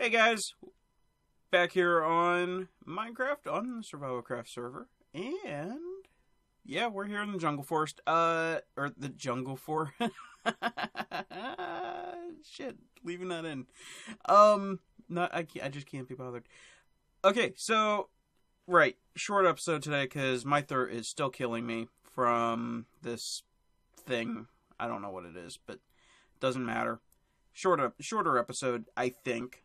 Hey guys, back here on Minecraft on the Survivalcraft server, and yeah, we're here in the jungle forest, or the jungle forest. Shit, leaving that in. Not I just can't be bothered. Okay, so right, short episode today because my throat is still killing me from this thing. I don't know what it is, but it doesn't matter. Shorter episode, I think.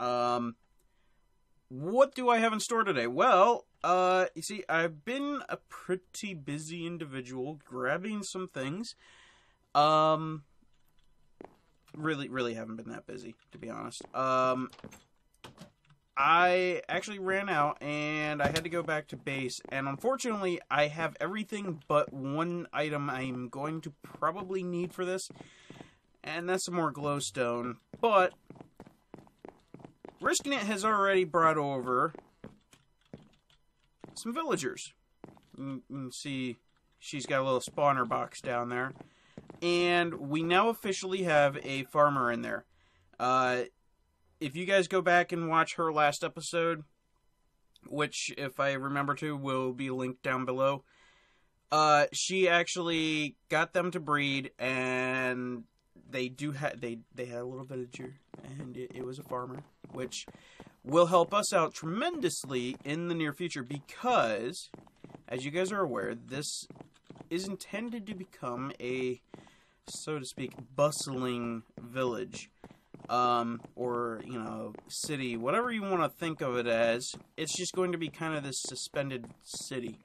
What do I have in store today? Well, you see, I've been a pretty busy individual grabbing some things. Really haven't been that busy, to be honest. I actually ran out and I had to go back to base, and unfortunately I have everything but one item I'm going to probably need for this, and that's some more glowstone, but Risking It has already brought over some villagers. You can see she's got a little spawner box down there. And we now officially have a farmer in there. If you guys go back and watch her last episode, which, if I remember to, will be linked down below, she actually got them to breed, and they had a little villager, and it was a farmer, which will help us out tremendously in the near future because, as you guys are aware, this is intended to become a, so to speak, bustling village, or, you know, city, whatever you want to think of it as. It's just going to be kind of this suspended city.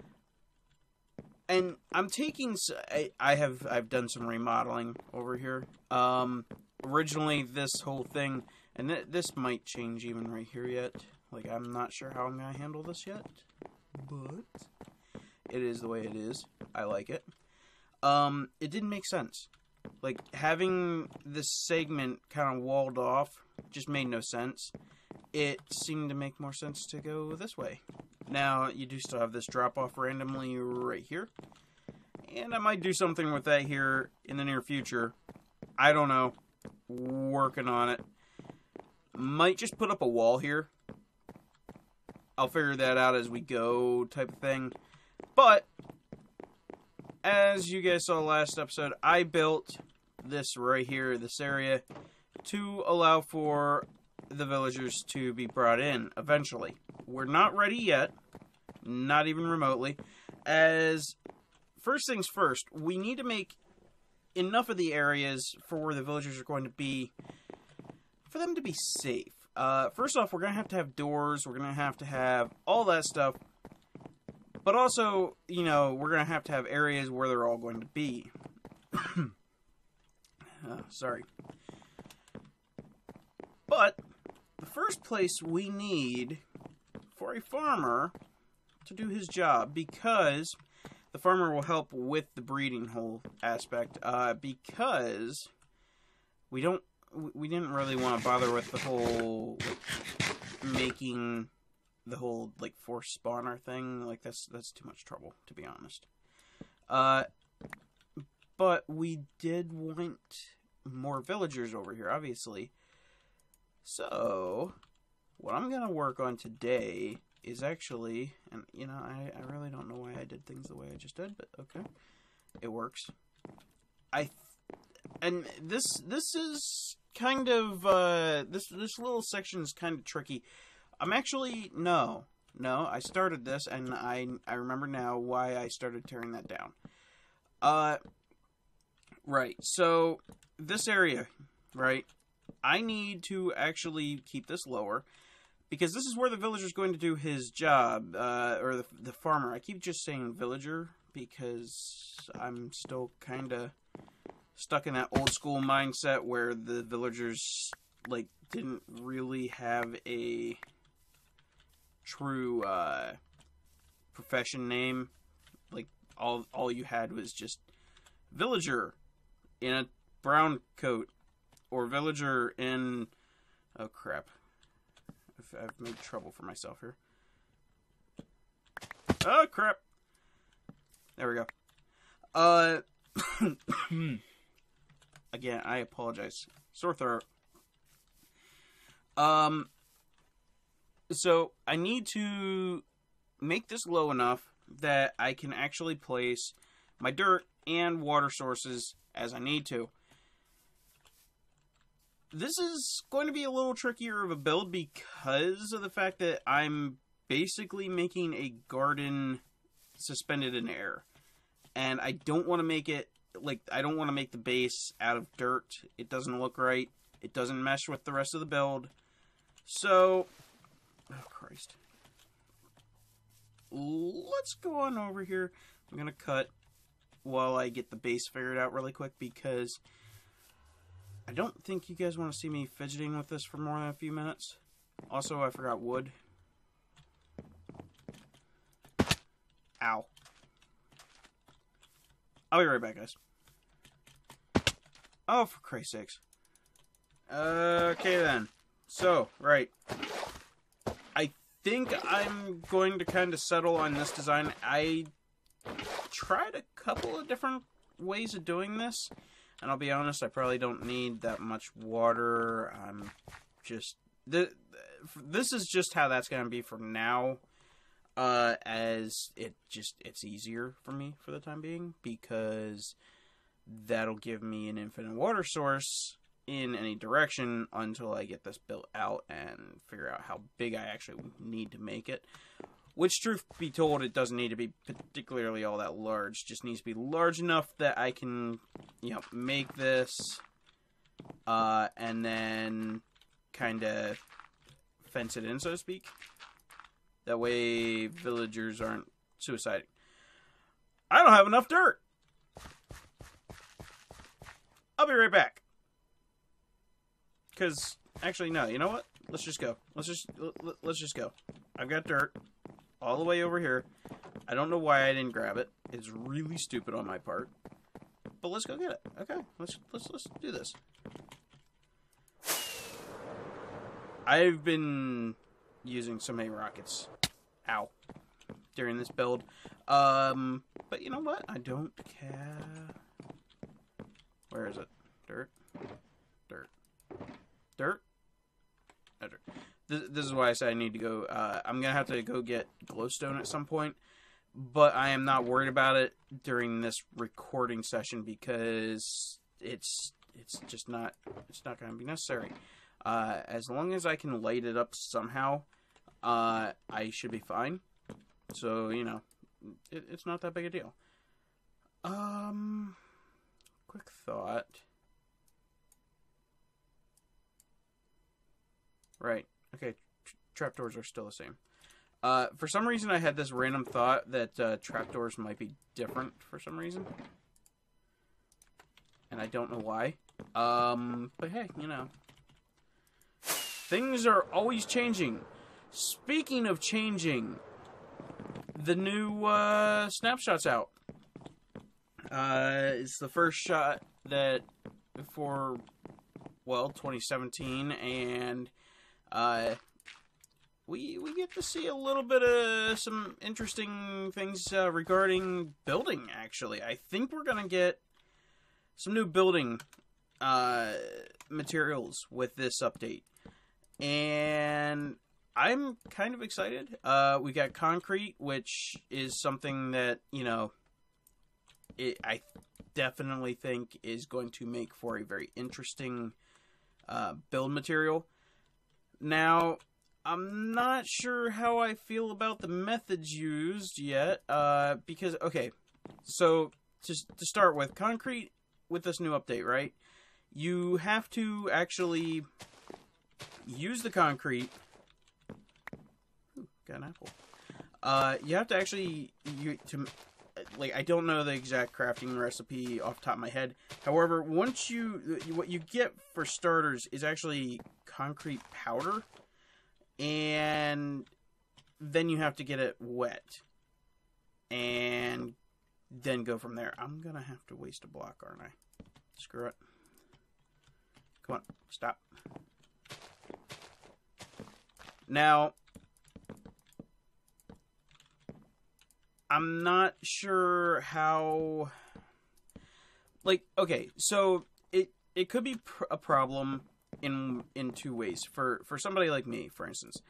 And I'm taking, I've done some remodeling over here. Originally this whole thing, and this might change even right here yet. Like, I'm not sure how I'm going to handle this yet, but it is the way it is. I like it. It didn't make sense. Like, having this segment kind of walled off just made no sense. It seemed to make more sense to go this way. Now, you do still have this drop-off randomly right here. And I might do something with that here in the near future. I don't know. Working on it. Might just put up a wall here. I'll figure that out as we go type of thing. But, as you guys saw last episode, I built this right here, this area, to allow for the villagers to be brought in eventually. We're not ready yet, not even remotely, as first things first, we need to make enough of the areas for where the villagers are going to be, for them to be safe. First off, we're going to have doors, we're going to have all that stuff, but also, you know, we're going to have areas where they're all going to be. Sorry. But the first place we need for a farmer to do his job, because the farmer will help with the breeding whole aspect, because we didn't really want to bother with the whole, like, making the whole, like, forced spawner thing. Like, that's too much trouble, to be honest. But we did want more villagers over here, obviously. So, what I'm going to work on today is actually, and, you know, I really don't know why I did things the way I just did, but okay. It works. And this is kind of, this little section is kind of tricky. I'm actually, no, I started this, and I remember now why I started tearing that down. Right, so, this area, right, I need to actually keep this lower, because this is where the villager's going to do his job, or the farmer. I keep just saying villager, because I'm still kind of stuck in that old school mindset where the villagers, like, didn't really have a true, profession name. Like, all you had was just villager in a brown coat, or villager in, oh crap, I've made trouble for myself here. Oh crap, there we go. Again, I apologize, sore throat. So I need to make this low enough that I can actually place my dirt and water sources as I need to. This is going to be a little trickier of a build because of the fact that I'm basically making a garden suspended in air. And I don't want to make it, like, I don't want to make the base out of dirt. It doesn't look right. It doesn't mesh with the rest of the build. So, oh Christ. Let's go on over here. I'm going to cut while I get the base figured out really quick because I don't think you guys want to see me fidgeting with this for more than a few minutes. Also, I forgot wood. Ow. I'll be right back, guys. Oh, for Christ's sakes. Okay, then. So, right. I think I'm going to kind of settle on this design. I tried a couple of different ways of doing this. And I'll be honest, I probably don't need that much water. I'm just... This is just how that's going to be for now. As it's easier for me for the time being. Because that'll give me an infinite water source in any direction until I get this built out and figure out how big I actually need to make it. Which, truth be told, it doesn't need to be particularly all that large. It just needs to be large enough that I can, you know, make this, and then kind of fence it in, so to speak. That way, villagers aren't suiciding. I don't have enough dirt! I'll be right back. Because, actually, no, you know what? Let's just go. Let's just go. I've got dirt all the way over here. I don't know why I didn't grab it. It's really stupid on my part. But let's go get it. Okay, let's do this. I've been using so many rockets. Ow. During this build. But you know what? I don't care. Where is it? Dirt. Dirt. Dirt. No dirt. This is why I say I need to go. I'm going to have to go get glowstone at some point. But I am not worried about it during this recording session because it's just not, it's not going to be necessary. As long as I can light it up somehow, I should be fine. So, you know, it's not that big a deal. Quick thought. Right. Okay. Trapdoors are still the same. For some reason, I had this random thought that trapdoors might be different for some reason. And I don't know why. But hey, you know. Things are always changing. Speaking of changing, the new snapshot's out. It's the first shot that for, well, 2017, and we get to see a little bit of some interesting things regarding building, actually. I think we're going to get some new building materials with this update. And I'm kind of excited. We got concrete, which is something that, you know, I definitely think is going to make for a very interesting build material. Now, I'm not sure how I feel about the methods used yet, because, okay, so to start with, concrete with this new update, right? You have to actually use the concrete. Ooh, got an apple. You have to actually, like, I don't know the exact crafting recipe off the top of my head. However, once what you get for starters is actually concrete powder. And then you have to get it wet. And then go from there. I'm going to have to waste a block, aren't I? Screw it. Come on, stop. Now, I'm not sure how, like, okay, so it could be a problem in two ways. For somebody like me, for instance,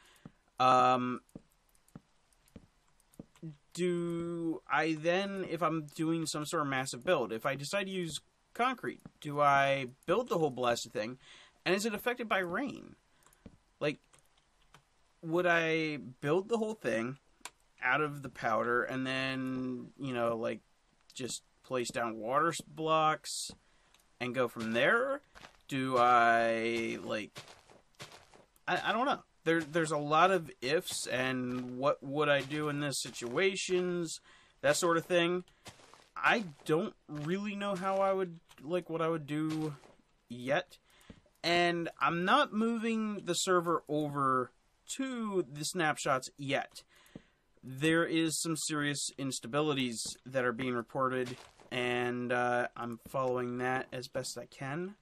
do I then, if I'm doing some sort of massive build, if I decide to use concrete, do I build the whole blasted thing, and is it affected by rain? Like, would I build the whole thing out of the powder and then, you know, like, just place down water blocks and go from there? Do I, like, I don't know. There's a lot of ifs, and what would I do in this situations, that sort of thing. I don't really know how I would, like, what I would do yet. And I'm not moving the server over to the snapshots yet. There is some serious instabilities that are being reported, and I'm following that as best I can.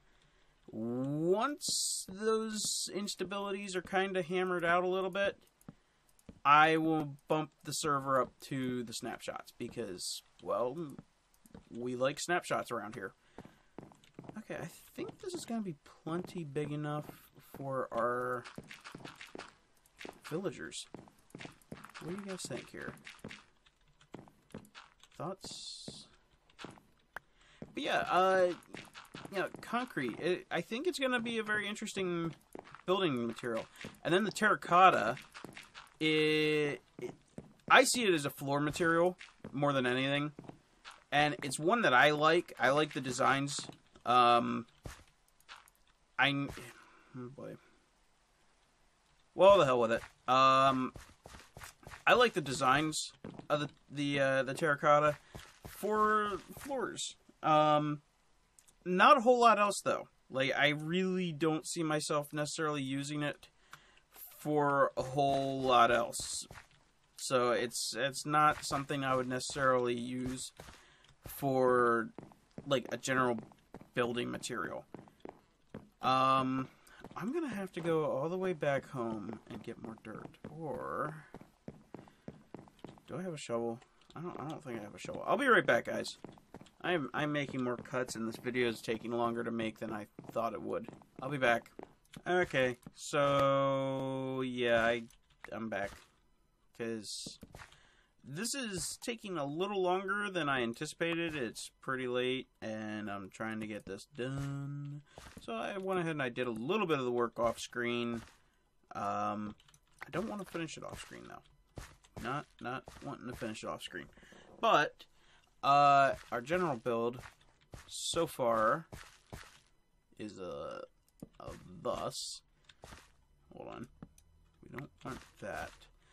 Once those instabilities are kind of hammered out a little bit, I will bump the server up to the snapshots because, well, we like snapshots around here. Okay, I think this is going to be plenty big enough for our villagers. What do you guys think here? Thoughts? But yeah, you know, concrete. I think it's going to be a very interesting building material. And then the terracotta, I see it as a floor material more than anything. And it's one that I like. I like the designs. Oh boy. Well, the hell with it. I like the designs of the terracotta for floors. Not a whole lot else though. Like, I really don't see myself necessarily using it for a whole lot else. So it's not something I would necessarily use for, like, a general building material. I'm gonna have to go all the way back home and get more dirt. Or do I have a shovel? I don't think I have a shovel. I'll be right back, guys. I'm making more cuts, and this video is taking longer to make than I thought it would. I'll be back. Okay, so yeah, I'm back because this is taking a little longer than I anticipated. It's pretty late, and I'm trying to get this done. So I went ahead and I did a little bit of the work off screen. I don't want to finish it off screen though. Not wanting to finish it off screen, but our general build so far is thus. Hold on, we don't want that.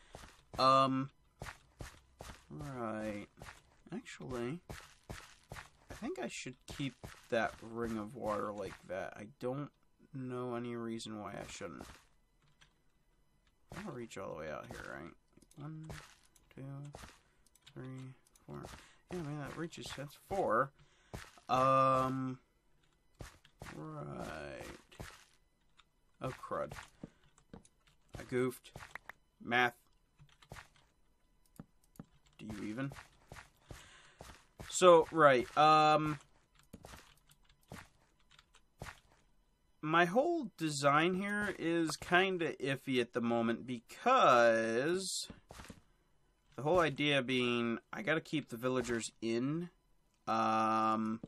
Right. Actually, I think I should keep that ring of water like that. I don't know any reason why I shouldn't. I'll reach all the way out here, right? 1, 2, 3, 4. Yeah, I mean, that reaches, that's 4. Right. Oh, crud. I goofed. Math. Do you even? So, right, my whole design here is kind of iffy at the moment because the whole idea being I got to keep the villagers in, but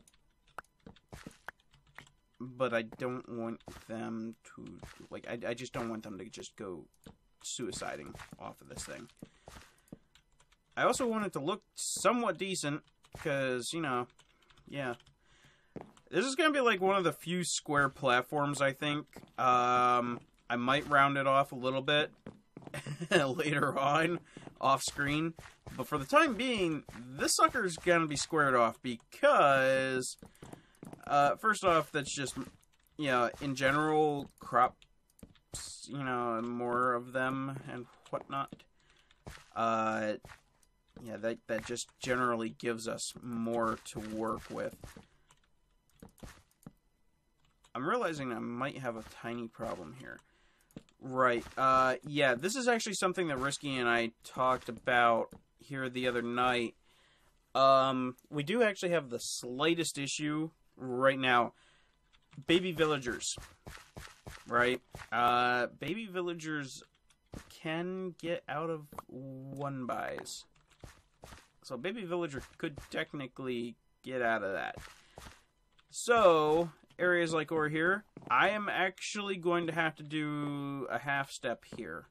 I don't want them to, like, I just don't want them to just go suiciding off of this thing. I also want it to look somewhat decent because, you know, yeah. This is going to be like one of the few square platforms, I think. I might round it off a little bit later on, off screen. But for the time being, this sucker's going to be squared off because, first off, that's just, you know, in general, crops, you know, more of them and whatnot. Yeah, that just generally gives us more to work with. I'm realizing I might have a tiny problem here. Right, yeah, this is actually something that Risky and I talked about here the other night. We do actually have the slightest issue right now. Baby villagers. right? Baby villagers can get out of 1-buys. So baby villager could technically get out of that. So, areas like over here, I am actually going to have to do a half step here.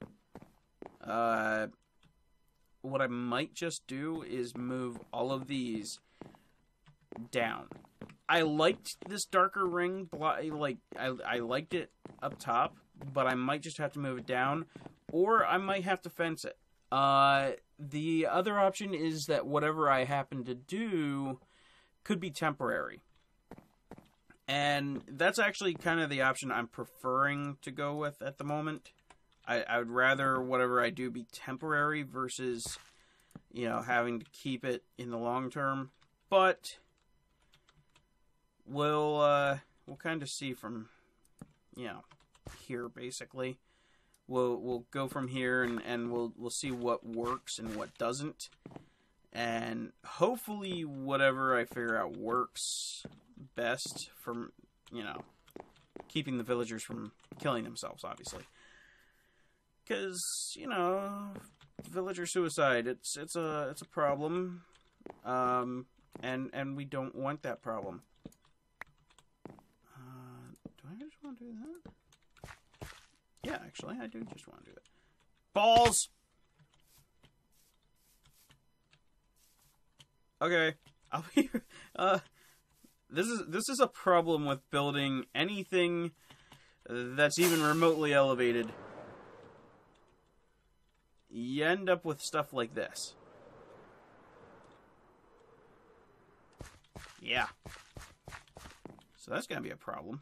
What I might just do is move all of these down. I liked this darker ring, like, I liked it up top, but I might just have to move it down, or I might have to fence it. The other option is that whatever I happen to do could be temporary. And that's actually kind of the option I'm preferring to go with at the moment. I would rather whatever I do be temporary versus, you know, having to keep it in the long term. But we'll kind of see from, you know, here basically. We'll go from here and we'll see what works and what doesn't. And hopefully whatever I figure out works best from, you know, keeping the villagers from killing themselves, obviously. Because, you know, villager suicide, it's a problem. And we don't want that problem. Do I just want to do that? Yeah, actually, I do just want to do that. Balls! Okay, I'll be. This is a problem with building anything that's even remotely elevated. You end up with stuff like this. Yeah. So that's gonna be a problem.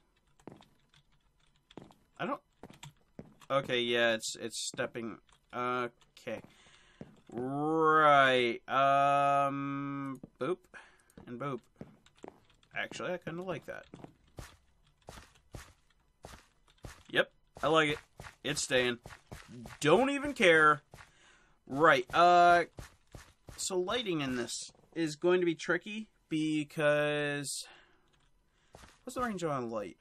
I don't. Okay, yeah, it's stepping. Okay. Right. Boop. And boop. Actually, I kind of like that. Yep, I like it. It's staying. Don't even care. Right. So lighting in this is going to be tricky because what's the range on light?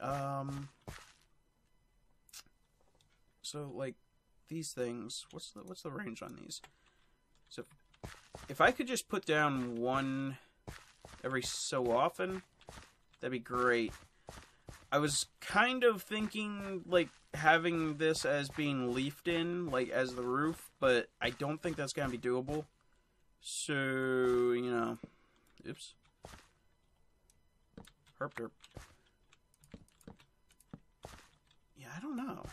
So like these things, what's the range on these? So if I could just put down one every so often, that'd be great. I was kind of thinking like having this as being leafed in, like as the roof, but I don't think that's gonna be doable. So, you know, oops. Herp derp. Yeah, I don't know.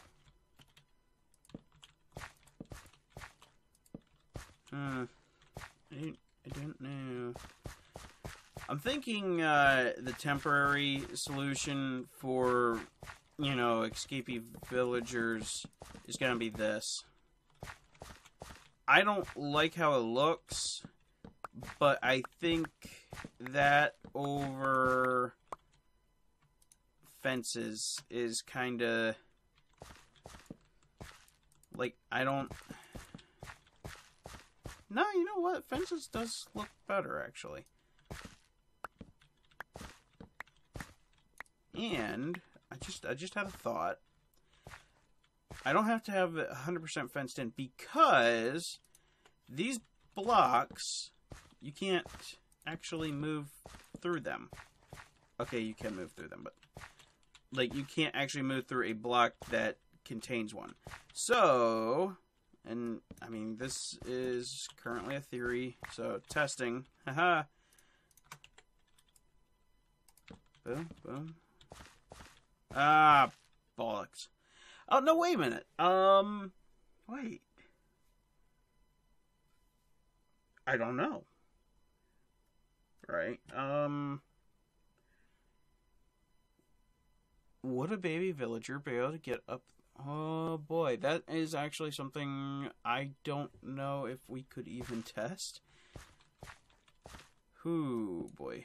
I don't know. I'm thinking the temporary solution for, you know, escapee villagers is gonna be this. I don't like how it looks, but I think that over fences is kind of like, I don't. No, you know what? Fences does look better, actually. And I just had a thought. I don't have to have it 100% fenced in because these blocks, you can't actually move through them. Okay, you can move through them, but like you can't actually move through a block that contains one. So, and I mean, this is currently a theory, so testing. Haha. Boom, boom. Ah, bollocks. Oh, no, wait a minute. Wait. I don't know. Right. Would a baby villager be able to get up? Oh, boy. That is actually something I don't know if we could even test. Ooh, boy.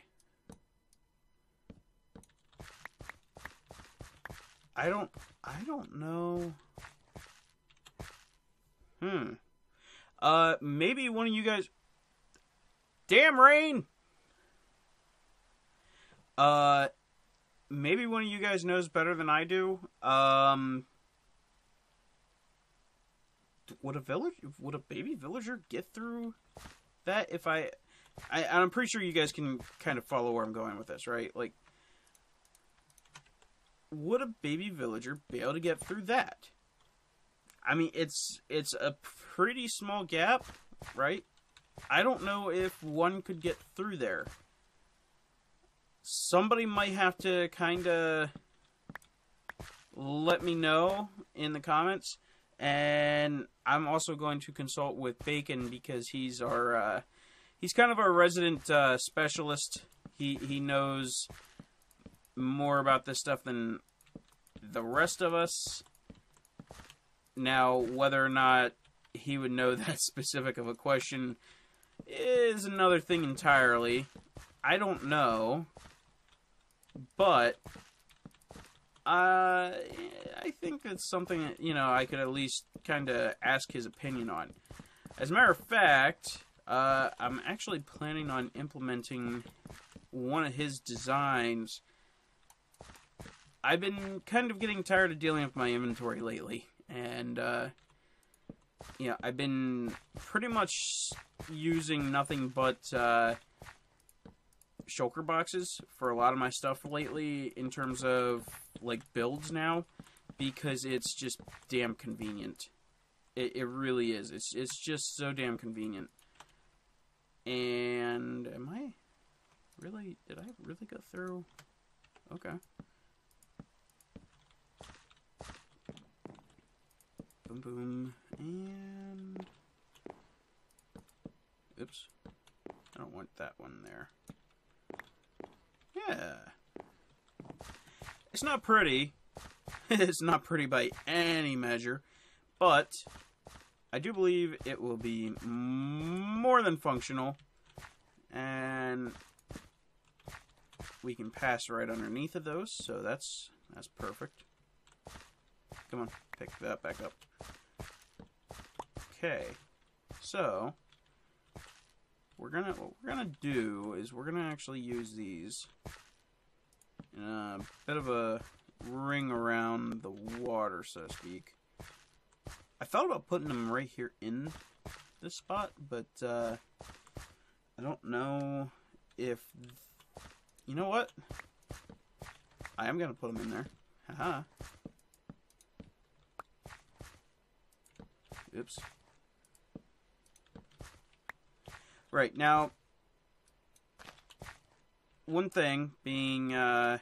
I don't know. Maybe one of you guys. Damn rain! maybe one of you guys knows better than I do. Would a baby villager get through that? If I'm pretty sure you guys can kind of follow where I'm going with this, right? Like, would a baby villager be able to get through that? I mean, it's a pretty small gap, right? I don't know if one could get through there. Somebody might have to kind of let me know in the comments. And I'm also going to consult with Bacon because he's our he's kind of our resident specialist. He knows more about this stuff than the rest of us. Now, whether or not he would know that specific of a question is another thing entirely. I don't know. But I think that's something that, you know, I could at least kind of ask his opinion on. As a matter of fact, I'm actually planning on implementing one of his designs. I've been kind of getting tired of dealing with my inventory lately. And, you know, I've been pretty much using nothing but shulker boxes for a lot of my stuff lately in terms of, like, builds now, because it's just damn convenient. It really is. It's just so damn convenient. And did I really go through? Okay. Boom, boom, and oops, I don't want that one there. Yeah, it's not pretty. It's not pretty by any measure, but I do believe it will be more than functional, and we can pass right underneath of those, so that's perfect. Come on, pick that back up. Okay, so what we're gonna do is we're gonna actually use these in a bit of a ring around the water, so to speak. I thought about putting them right here in this spot, but I don't know if, you know what? I am gonna put them in there. Haha. Oops. Right, now, one thing being, I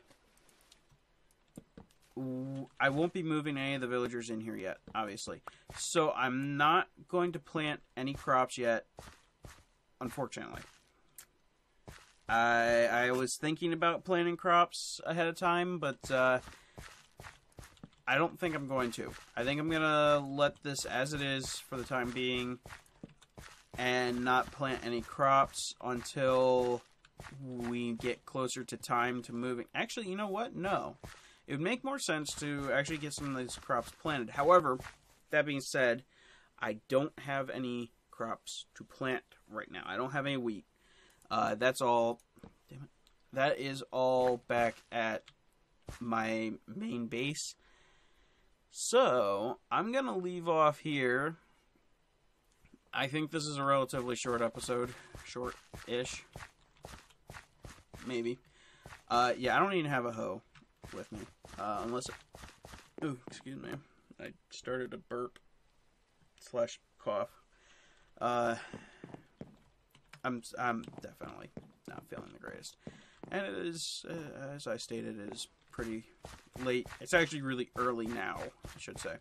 won't be moving any of the villagers in here yet, obviously. So I'm not going to plant any crops yet, unfortunately. I was thinking about planting crops ahead of time, but I don't think I'm going to. I think I'm going to let this as it is for the time being and not plant any crops until we get closer to time to moving. Actually, you know what? No. It would make more sense to actually get some of these crops planted. However, that being said, I don't have any crops to plant right now. I don't have any wheat. That's all. Damn it. That is all back at my main base. So, I'm going to leave off here. I think this is a relatively short episode. Short-ish. Maybe. Yeah, I don't even have a hoe with me. Unless... Ooh, excuse me. I started to burp. / cough. I'm definitely not feeling the greatest. And it is, as I stated, it is pretty late. It's actually really early now, I should say.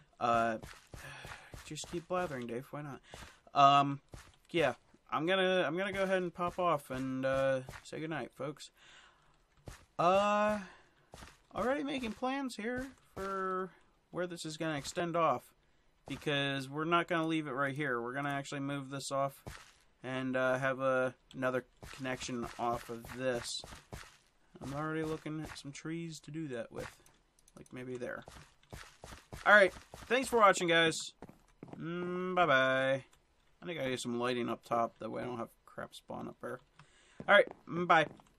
Just keep blathering, Dave. Why not? Yeah, I'm gonna go ahead and pop off and say goodnight, folks. Already making plans here for where this is gonna extend off, because we're not gonna leave it right here. We're gonna actually move this off and have another connection off of this. I'm already looking at some trees to do that with, like maybe there. Alright, thanks for watching, guys. Bye-bye. I think I get some lighting up top, that way I don't have crap spawn up there. Alright, bye.